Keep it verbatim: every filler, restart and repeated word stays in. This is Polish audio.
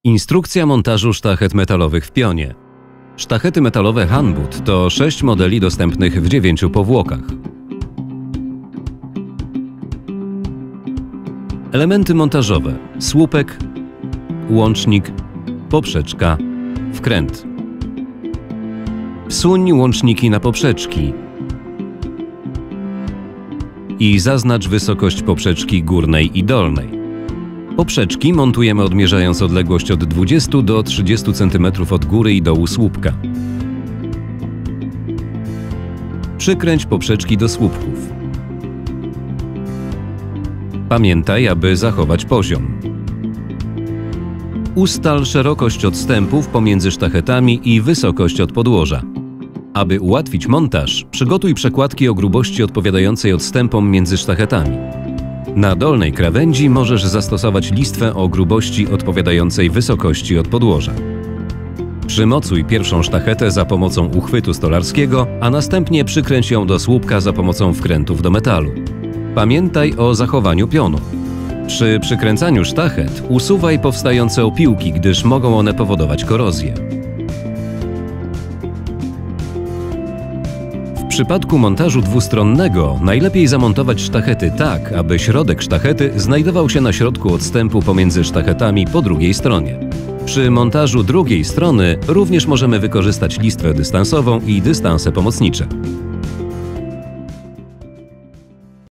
Instrukcja montażu sztachet metalowych w pionie. Sztachety metalowe Hanbud to sześć modeli dostępnych w dziewięciu powłokach. Elementy montażowe: słupek, łącznik, poprzeczka, wkręt. Wsuń łączniki na poprzeczki i zaznacz wysokość poprzeczki górnej i dolnej. Poprzeczki montujemy odmierzając odległość od dwudziestu do trzydziestu centymetrów od góry i dołu słupka. Przykręć poprzeczki do słupków. Pamiętaj, aby zachować poziom. Ustal szerokość odstępów pomiędzy sztachetami i wysokość od podłoża. Aby ułatwić montaż, przygotuj przekładki o grubości odpowiadającej odstępom między sztachetami. Na dolnej krawędzi możesz zastosować listwę o grubości odpowiadającej wysokości od podłoża. Przymocuj pierwszą sztachetę za pomocą uchwytu stolarskiego, a następnie przykręć ją do słupka za pomocą wkrętów do metalu. Pamiętaj o zachowaniu pionu. Przy przykręcaniu sztachet usuwaj powstające opiłki, gdyż mogą one powodować korozję. W przypadku montażu dwustronnego najlepiej zamontować sztachety tak, aby środek sztachety znajdował się na środku odstępu pomiędzy sztachetami po drugiej stronie. Przy montażu drugiej strony również możemy wykorzystać listwę dystansową i dystanse pomocnicze.